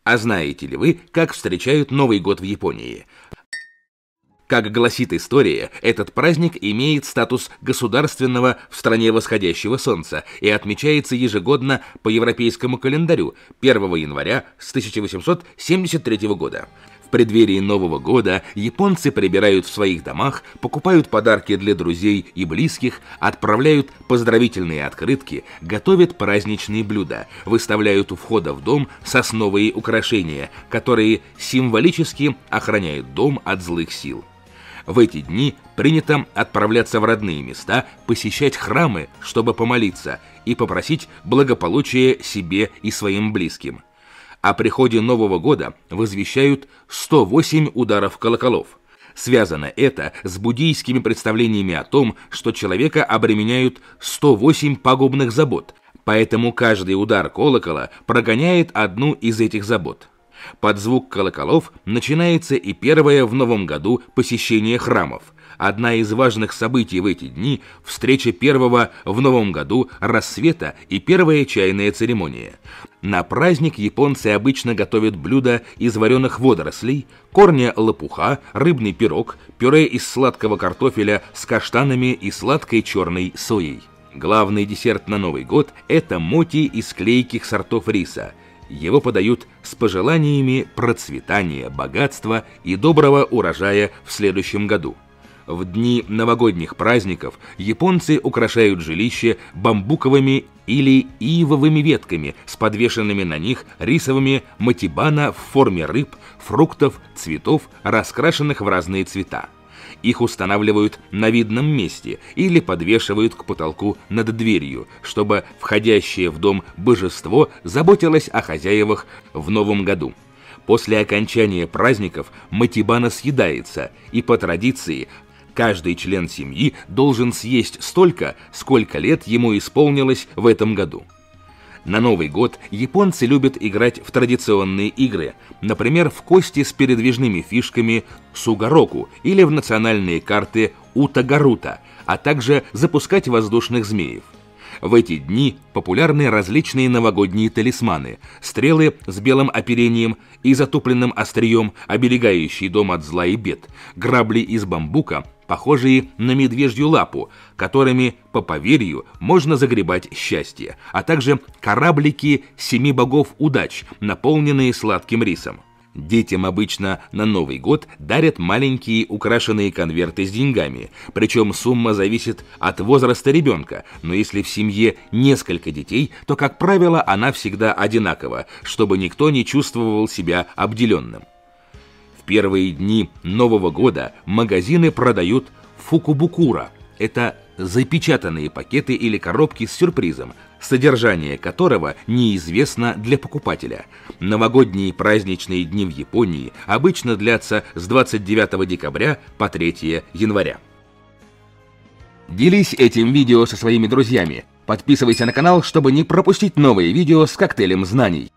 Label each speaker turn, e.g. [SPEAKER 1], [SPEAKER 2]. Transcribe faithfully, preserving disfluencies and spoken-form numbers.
[SPEAKER 1] А знаете ли вы, как встречают Новый год в Японии? Как гласит история, этот праздник имеет статус государственного в стране восходящего солнца и отмечается ежегодно по европейскому календарю первого января с тысяча восемьсот семьдесят третьего года. В преддверии Нового года японцы прибирают в своих домах, покупают подарки для друзей и близких, отправляют поздравительные открытки, готовят праздничные блюда, выставляют у входа в дом сосновые украшения, которые символически охраняют дом от злых сил. В эти дни принято отправляться в родные места, посещать храмы, чтобы помолиться и попросить благополучия себе и своим близким. О приходе Нового года возвещают сто восемь ударов колоколов. Связано это с буддийскими представлениями о том, что человека обременяют сто восемь пагубных забот, поэтому каждый удар колокола прогоняет одну из этих забот. Под звук колоколов начинается и первое в новом году посещение храмов. Одна из важных событий в эти дни – встреча первого в новом году рассвета и первая чайная церемония. На праздник японцы обычно готовят блюда из вареных водорослей, корня лопуха, рыбный пирог, пюре из сладкого картофеля с каштанами и сладкой черной соей. Главный десерт на Новый год – это моти из клейких сортов риса. Его подают с пожеланиями процветания, богатства и доброго урожая в следующем году. В дни новогодних праздников японцы украшают жилище бамбуковыми или ивовыми ветками с подвешенными на них рисовыми мотибана в форме рыб, фруктов, цветов, раскрашенных в разные цвета. Их устанавливают на видном месте или подвешивают к потолку над дверью, чтобы входящее в дом божество заботилось о хозяевах в новом году. После окончания праздников мотибана съедается, и по традиции каждый член семьи должен съесть столько, сколько лет ему исполнилось в этом году. На Новый год японцы любят играть в традиционные игры, например, в кости с передвижными фишками сугароку или в национальные карты утагарута, а также запускать воздушных змеев. В эти дни популярны различные новогодние талисманы, стрелы с белым оперением и затупленным острием, оберегающие дом от зла и бед, грабли из бамбука, похожие на медвежью лапу, которыми, по поверью, можно загребать счастье, а также кораблики семи богов удач, наполненные сладким рисом. Детям обычно на Новый год дарят маленькие украшенные конверты с деньгами, причем сумма зависит от возраста ребенка, но если в семье несколько детей, то, как правило, она всегда одинакова, чтобы никто не чувствовал себя обделенным. В первые дни Нового года магазины продают фукубукура. Это запечатанные пакеты или коробки с сюрпризом, содержание которого неизвестно для покупателя. Новогодние праздничные дни в Японии обычно длятся с двадцать девятого декабря по третьего января. Делись этим видео со своими друзьями. Подписывайся на канал, чтобы не пропустить новые видео с коктейлем знаний.